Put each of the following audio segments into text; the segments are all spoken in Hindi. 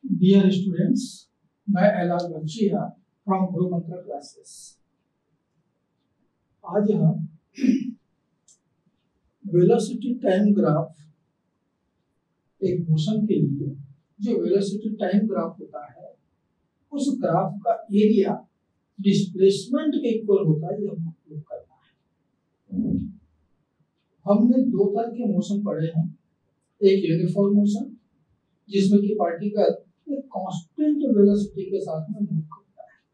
डियर स्टूडेंट्स, मैं एलाल बख्शिया फ्रॉम गुरु मंत्र क्लासेस। आज हम वेलोसिटी टाइम ग्राफ, एक मोशन के लिए जो वेलोसिटी टाइम ग्राफ होता है उस ग्राफ का एरिया डिस्प्लेसमेंट के इक्वल होता है, ये हमको प्रूव करना है। हमने दो तरह के मोशन पढ़े हैं, एक यूनिफॉर्म मोशन जिसमें कि पार्टिकल एक कांस्टेंट वेलोसिटी के साथ में मूव करता है,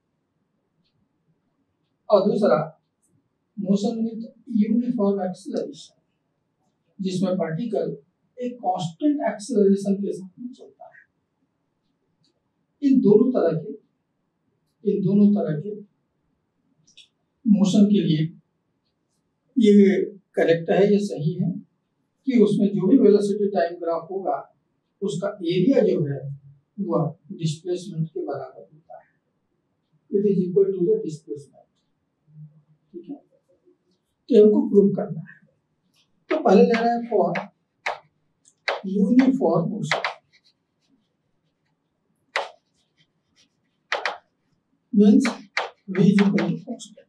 और दूसरा मोशन विद यूनिफॉर्म एक्सेलरेशन जिसमें पार्टिकल एक कांस्टेंट एक्सेलरेशन के साथ में चलता है। इन दोनों तरह के मोशन के लिए ये करेक्ट है, ये सही है कि उसमें जो भी वेलोसिटी टाइम ग्राफ होगा उसका एरिया जो है वह डिस्प्लेसमेंट के बराबर होता है, it is equal to the displacement. ठीक है, तो हमको प्रूव करना है। तो पहले ले रहे हैं for uniform motion, means v is equal to constant.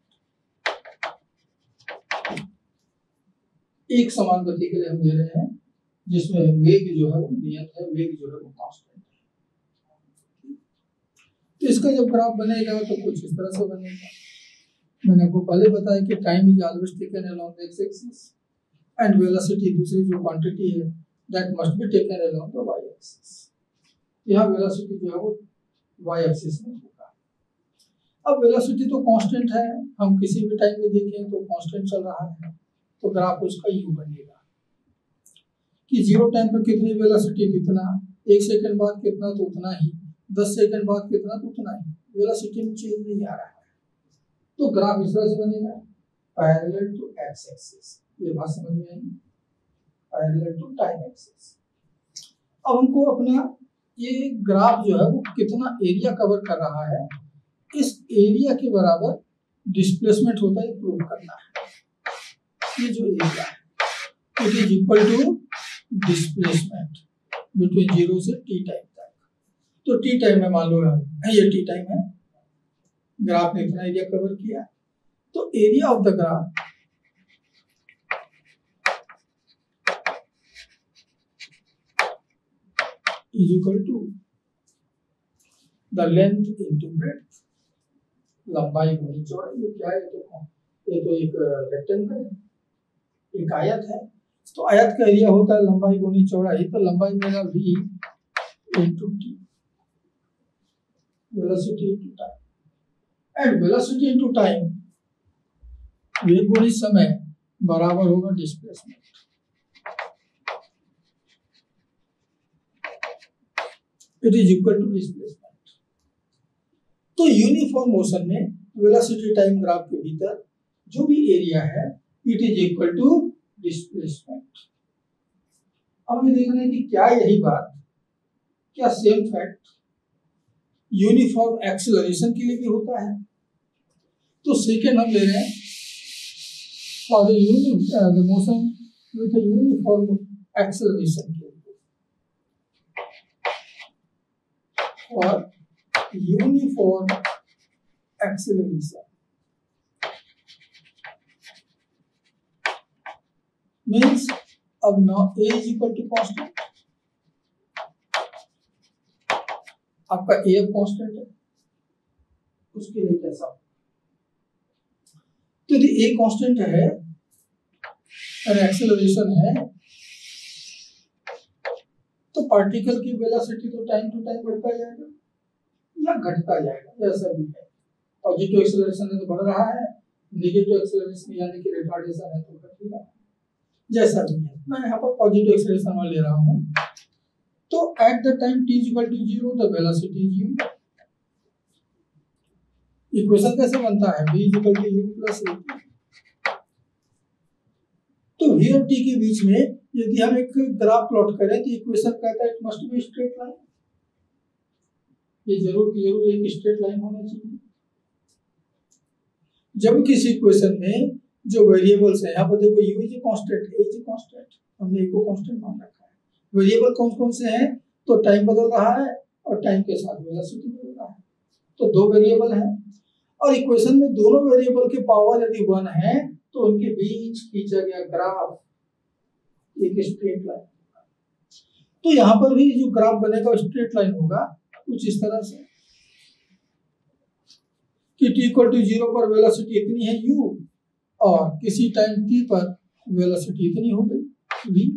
एक समान गति के लिए हम ले रहे हैं जिसमें वेग जो है वो नियत है, वेग जो है वो कांस्टेंट है। तो इसका जब ग्राफ बनेगा तो कुछ इस तरह से बनेगा। मैंने आपको पहले बताया कि time is always taken along X axis and velocity दूसरी जो क्वांटिटी है that must be taken along the Y axis. यहाँ वेलोसिटी जो है वो वाई एक्सिस में होगा। अब वेलोसिटी तो कांस्टेंट है, हम किसी भी टाइम में देखें तो कांस्टेंट चल रहा है, तो ग्राफ उसका यू बनेगा कि जीरो टाइम पर कितनी वेलोसिटी कितना, एक सेकंड बाद कितना तो उतना ही, 10 सेकंड बाद कितना तो उतना ही, वेलोसिटी में चेंज नहीं आ रहा है। तो ग्राफ इस तरह से बनेगा पैरेलल टू एक्स एक्सिस। ये बात समझ में आई, पैरेलल टू टाइम एक्सिस। अब हमको अपना ये ग्राफ जो है वो कितना एरिया कवर कर रहा है, इस एरिया के बराबर डिस्प्लेसमेंट होता है, प्रूव करना है। ये जो एरिया है it is equal to displacement between 0 से t टाइम तक। तो t टाइम में मान लो ये t टाइम है, ग्राफ ने इतना एरिया कवर किया, तो area of the graph is equal to the length into breadth, लंबाई गुनी चौड़ाई। ये क्या है? ये तो एक रेक्टेंगल है, एक आयत है, तो आयत का एरिया होता है लंबाई गुनी चौड़ाई। तो लंबाई मेरा v into t, velocity into time, and velocity into time वेग गुनी समय बराबर होगा displacement. It is equal to displacement. तो यूनिफॉर्म मोशन में वेलोसिटी टाइम ग्राफ के भीतर जो भी एरिया है it is equal to displacement. अब हमें देखना है कि क्या यही बात, क्या सेम फैक्ट यूनिफॉर्म एक्सेलरेशन के लिए भी होता है। तो सेकेंड हम ले रहे हैं for the motion with uniform acceleration के लिए, और यूनिफॉर्म एक्सेलरेशन मीन्स अब now a is equal to constant, आपका a अब कांस्टेंट है, उसके लिए कैसा? तो यदि a कांस्टेंट है और एक्सेलरेशन है तो पार्टिकल की वेलोसिटी तो टाइम टू टाइम बढ़ता जाएगा या घटता जाएगा, जैसा भी है। पॉजिटिव एक्सेलरेशन है तो बढ़ रहा है, नेगेटिव एक्सेलरेशन यानी कि रिटार्डेशन है तो घट रहा है, जैसा भी है। मैं यहाँ पर पॉजिटिव एक्सेलरेशन वाला ले रहा हूँ। तो at the time t equal to 0 the velocity is u। Equation कैसे बनता है? v equal to u plus a। तो v और t के बीच में यदि हम एक ग्राफ प्लॉट करें तो इक्वेशन कहता है it must be straight line. ये जरूर एक स्ट्रेट लाइन होना चाहिए। जब किसी इक्वेशन में जो वेरिएबल्स है, यहाँ पर देखो u is constant, a is constant, हमने a को कांस्टेंट मान रखा है। वेरिएबल कौन कौन से हैं? तो टाइम बदल रहा है, और टाइम के साथ वेलोसिटी मिल रहा है। तो दो वेरिएबल हैं और इक्वेशन में दोनों वेरिएबल के पावर यदि 1 है तो उनके बीच खींचा गया ग्राफ एक स्ट्रेट लाइन। तो यहाँ पर भी जो ग्राफ बनेगा स्ट्रेट लाइन होगा कुछ इस तरह से कि t = 0 पर वेलोसिटी इतनी है u और किसी टाइम t पर वेलोसिटी इतनी हो गई v।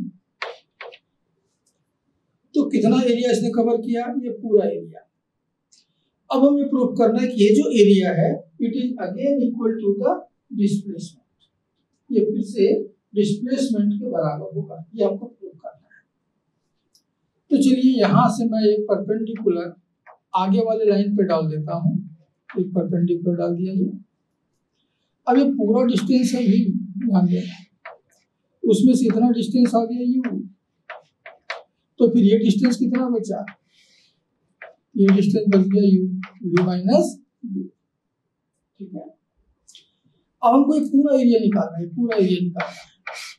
तो कितना एरिया इसने कवर किया? ये पूरा एरिया। अब हमें प्रूव करना है कि ये जो एरिया है it is again equal to the displacement. ये फिर से डिस्प्लेसमेंट के बराबर होगा, ये आपको प्रूव करना है। तो चलिए यहाँ से मैं एक परपेंडिकुलर आगे वाले लाइन पे डाल देता हूँ। एक परपेंडिकुलर डाल दिया ये। अब ये पूरा डिस्टेंस है भी, ध्यान देना, उसमें से इतना डिस्टेंस आ गया u, तो फिर ये डिस्टेंस कितना बचा? ये डिस्टेंस बच गया u, v माइनस u। ठीक है, अब हमको एक पूरा एरिया निकालना है, पूरा एरिया निकालना है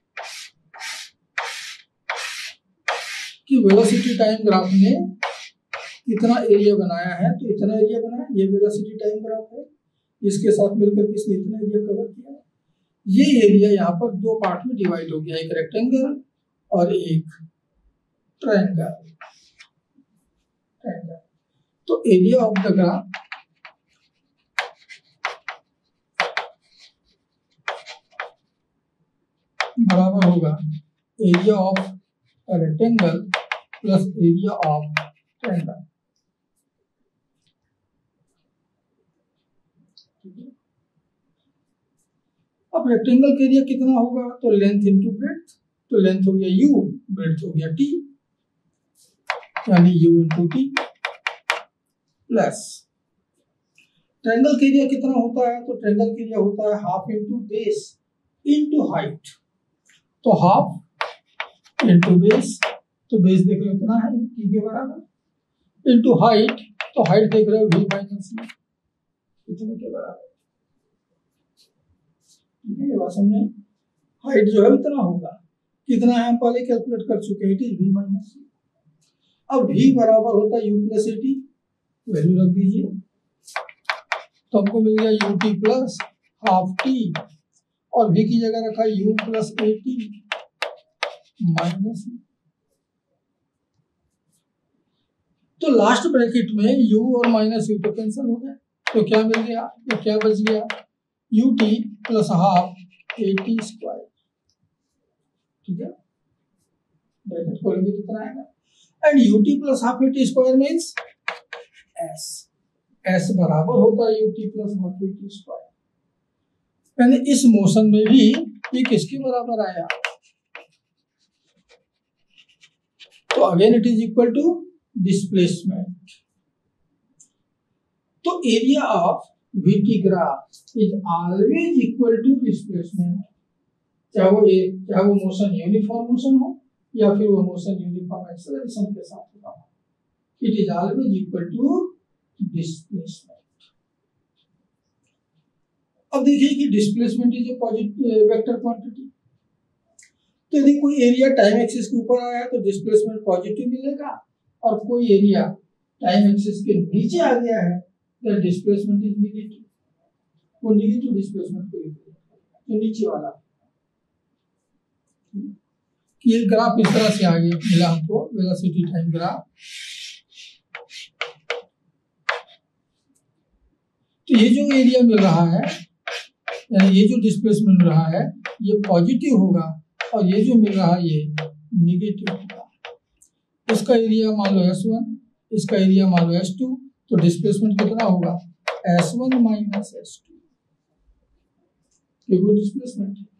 कि वेलोसिटी टाइम ग्राफ ने कितना एरिया बनाया है। तो इतना एरिया बनाया, ये वेलोसिटी टाइम ग्राफ है, इसके साथ मिलकर इसने इतना एरिया कवर किया। ये एरिया यहाँ पर दो पार्ट में डिवाइड हो गया, एक रेक्टेंगल और एक ट्रायंगल। तो एरिया ऑफ द ग्राफ बराबर होगा area of rectangle plus area of triangle. अब रेक्टेंगल का एरिया कितना होगा? तो लेंथ इनटू ब्रेड्थ। तो लेंथ हो गया u, ब्रेड्थ हो गया t, यानी u into t plus triangle का एरिया कितना होता है? तो ट्रायंगल का एरिया होता है half into base into height. तो हाफ इनटू बेस, तो बेस देख रहे हो कितना है t के बराबर, इनटू हाइट, तो हाइट देख रहे हो v माइनस u, इतने के बराबर। ठीक है, ये बात समझे? हाइट जो है इतना होगा, कितना है हम पहले कैलकुलेट कर चुके हैं, it is v minus u। अब v बराबर होता है u plus A T, value रख दीजिए, तो हमको मिल गया ut प्लस हाफ t और v की जगह रखा u plus A T minus. तो लास्ट ब्रैकेट में u और माइनस u तो कैंसिल हो गया, तो क्या मिल गया? तो क्या बच गया? ut plus half A T square. ठीक है, ब्रैकेट खोलेंगे तो कितना आएगा? And ut plus half A T square means s। s बराबर होता है ut plus half A T square. यानी इस मोशन में भी ये किसके बराबर आया? तो again it is equal to displacement. तो area of VT graph is always equal to displacement, चाहे वो मोशन यूनिफॉर्म मोशन हो या फिर वो मोशन यूनिफॉर्म एक्सेलरेशन के साथ होगा, it is always equal to displacement. अब देखिए कि displacement is a positive vector quantity. तो यदि कोई एरिया टाइम एक्सिस के ऊपर आया तो डिस्प्लेसमेंट पॉजिटिव मिलेगा, और कोई एरिया टाइम एक्सिस के नीचे आ गया है तो डिस्प्लेसमेंट इज नेगेटिव। वो नेगेटिव डिस्प्लेसमेंट को तो नीचे वाला ये ग्राफ इस तरह से आगे मिला हमको, वेलोसिटी टाइम ग्राफ। तो ये जो एरिया मिल रहा है, यानी ये जो डिस्प्लेसमेंट मिल रहा है ये पॉजिटिव होगा, और ये जो मिल रहा है ये नेगेटिव होगा। इसका एरिया मान लो S1, इसका एरिया मान लो S2, तो डिस्प्लेसमेंट कितना होगा? S1 minus S2। ये वो डिस्प्लेसमेंट है।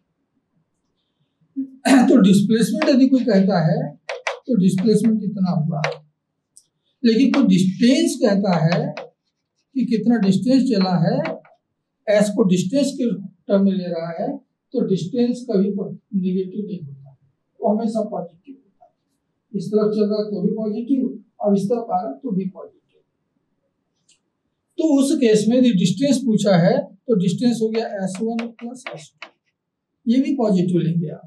तो डिस्प्लेसमेंट यदि कोई कहता है तो डिस्प्लेसमेंट कितना होगा, लेकिन कोई डिस्टेंस कहता है कि कितना डिस्टेंस चला है, एस को डिस्टेंस के टर्म में ले रहा है, तो डिस्टेंस कभी नेगेटिव नहीं होता, वो हमेशा पॉजिटिव होता है। इस तरफ चल रहा है तो भी पॉजिटिव, और इस तरफ आ रहा है तो भी पॉजिटिव। तो उस केस में यदि डिस्टेंस पूछा है तो डिस्टेंस हो गया S1 प्लस S2, ये भी पॉजिटिव लेंगे आप।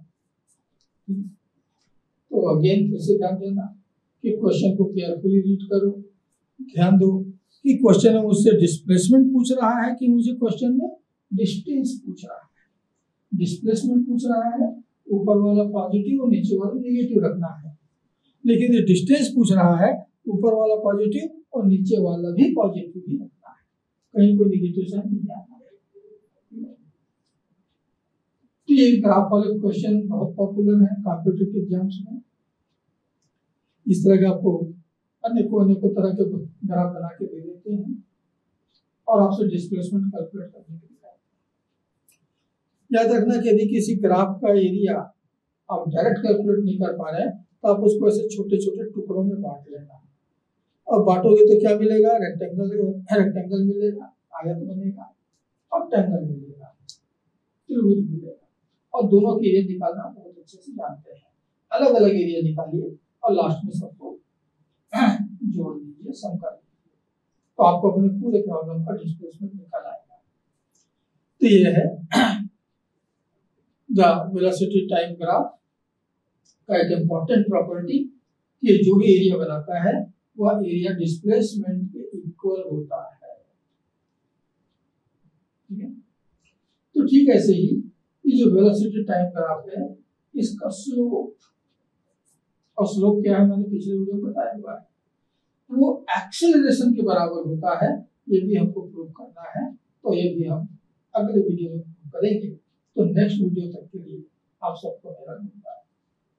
तो अगेन फिर से ध्यान देना कि क्वेश्चन को केयरफुली रीड करो, ध्यान दो कि क्वेश्चन में मुझसे डिस्प्लेसमेंट पूछ रहा है कि मुझे क्वेश्चन में डिस्टेंस पूछ रहा है। डिस्प्लेसमेंट पूछ रहा है, ऊपर वाला पॉजिटिव और नीचे वाला नेगेटिव रखना है, लेकिन ये डिस्टेंस पूछ रहा है, ऊपर वाला पॉजिटिव और नीचे वाला भी पॉजिटिव ही रखना है, कहीं कोई नेगेटिव साइन नहीं आना है। तो ये ग्राफ वाले क्वेश्चन बहुत पॉपुलर है कॉम्पिटिटिव एग्जाम्स में। इस तरह के आपको अनेकों तरह के ग्राफ बना के दे देते हैं और आपसे डिस्प्लेसमेंट कैलकुलेट करने के लिए। याद रखना कि यदि किसी ग्राफ का एरिया आप डायरेक्ट कैलकुलेट नहीं कर पा रहे हैं तो आप उसको ऐसे छोटे छोटे टुकड़ों में बांट लेना, और बांटोगे तो क्या मिलेगा, रेक्टेंगल मिलेगा, आयत बनेगा, और ट्रायंगल मिलेगा, त्रिभुज मिलेगा। और दोनों के एरिया निकालना बहुत अच्छे से जानते हैं। अलग अलग एरिया निकालिए और लास्ट में सबको जोड़ दीजिए, सम कर दीजिए, तो आपको अपने पूरे प्रॉब्लम का डिस्प्लेसमेंट निकल आएगा। तो ये है द वेलोसिटी टाइम ग्राफ का एक इम्पोर्टेंट प्रॉपर्टी कि जो भी एरिया बनाता है वह एरिया डिस्प्लेसमेंट के इक्वल होता है। ठीक है, तो ठीक ऐसे ही ये जो वेलोसिटी टाइम ग्राफ है इसका स्लोप, और स्लोप क्या है मैंने पिछले वीडियो में बताया हुआ है, वो एक्सेलरेशन के बराबर होता है। ये भी हमको प्रूव करना है, तो ये भी हम अगले वीडियो में करेंगे। तो नेक्स्ट वीडियो तक के लिए आप सबको मेरा धन्यवाद।